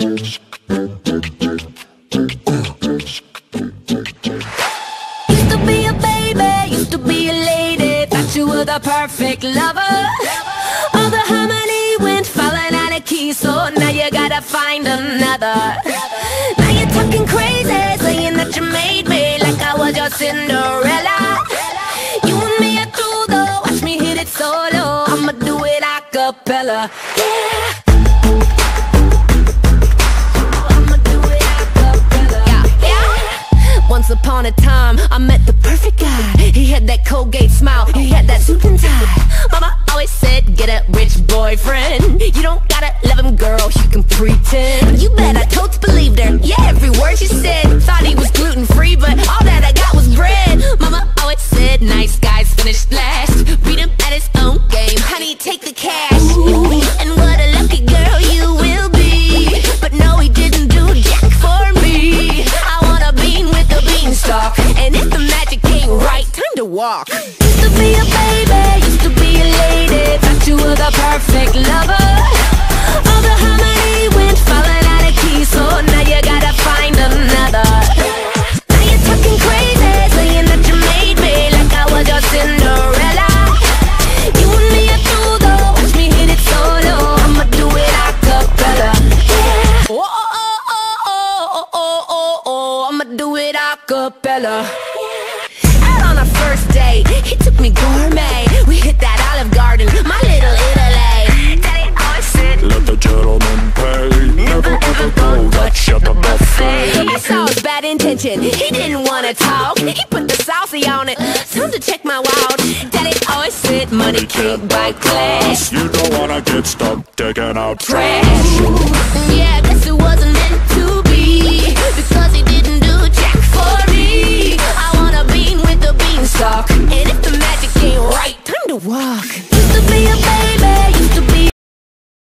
Used to be a baby, used to be a lady, thought you were the perfect lover. All the harmony went falling out of key, so now you gotta find another. Now you're talking crazy, saying that you made me like I was your Cinderella. You and me are through though, watch me hit it solo, I'ma do it a cappella. Yeah. Once upon a time, I met the perfect guy. He had that Colgate smile, he had that suit and tie. Mama always said, get a rich boyfriend. You don't gotta love him, girl, you can pretend. You bet I totes believed her, yeah, every word she said. Thought he was gluten-free, but all that I got was bread. Mama always said, nice guys finish last. Beat him at his own game, honey, take the cash. And what a lucky girl you will be. But no, he didn't do jack for me. I want a bean with the beanstalk, and if the magic ain't right, time to walk. Used to be a baby, used to be a lady, thought you were the perfect lover. All the harmony went falling out of key, so now you gotta find another. Now you're talking crazy, saying that you made me like I was your Cinderella. You and me are through though, watch me hit it solo, I'ma do it a cappella. Yeah. Oh, oh, oh, oh, oh, oh, oh, oh, I'ma do it a cappella. Out on our first date, he took me gourmet. We hit that Olive Garden, my little Italy. Daddy always said, let the gentleman pay. Never ever go Dutch at the buffet. I saw his bad intention, he didn't wanna talk. He put the saucy on it, time to check my wallet. Daddy always said, money can't buy class. You don't wanna get stuck taking out Trash. Yeah, guess it wasn't meant to be, because he didn't do jack for me. I want a bean with the beanstalk, and if the magic ain't right, time to walk. Used to be a baby,